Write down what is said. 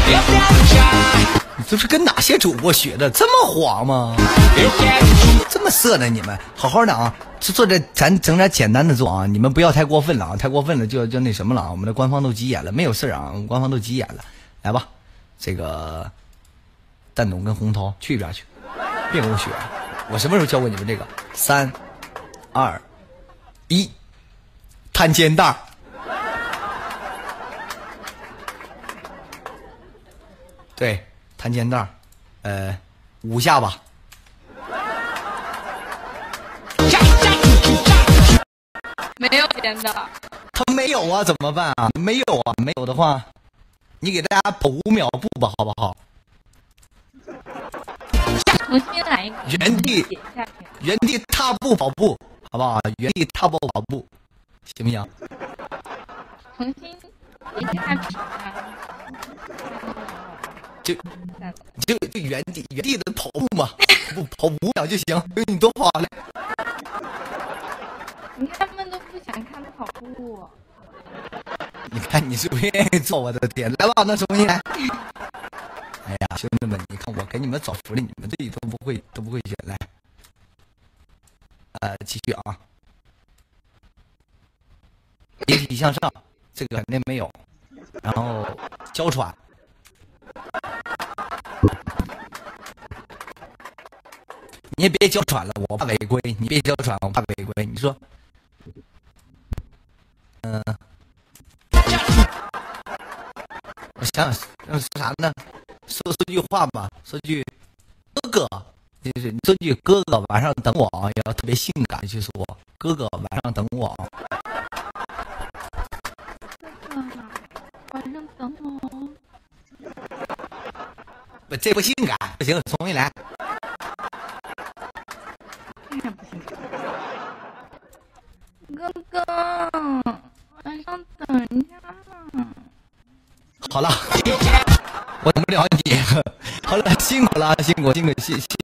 你这是跟哪些主播学的？这么黄吗？这么色呢？你们好好的啊，就做这，咱整点简单的做啊，你们不要太过分了啊，太过分了就那什么了啊，我们的官方都急眼了，没有事啊，我们官方都急眼了，来吧，这个蛋总跟红涛去一边去，别跟我学，我什么时候教过你们这个？3、2、1，摊肩带。对，摊肩带，5下吧。 没有肩带。 他没有啊，怎么办啊？没有啊，没有的话，你给大家跑5秒步吧，好不好？ 重新来一个。 原地踏步跑步，好不好？原地踏步跑步，行不行？ 重新一下比就原地的跑步嘛，跑5秒就行，你多跑了。 你看他们都不想看跑步。 你看你是不愿意做，我的天！来吧，那重新来。哎呀，兄弟们，你看我给你们找福利，你们自己都不会选。来，继续啊。引体向上，这个肯定没有。然后娇喘。你也别娇喘了，我怕违规。你别娇喘，我怕违规。你说，我想想说啥呢？说句话吧，说句哥哥，就是你说句哥哥，晚上等我啊，也要特别性感去说，哥哥晚上等我啊。 哥哥，晚上等我。 不，这不性感，不行，重新来。 哥哥，晚上等一下嘛。 好了，我等不了你。好了，辛苦了，辛苦，谢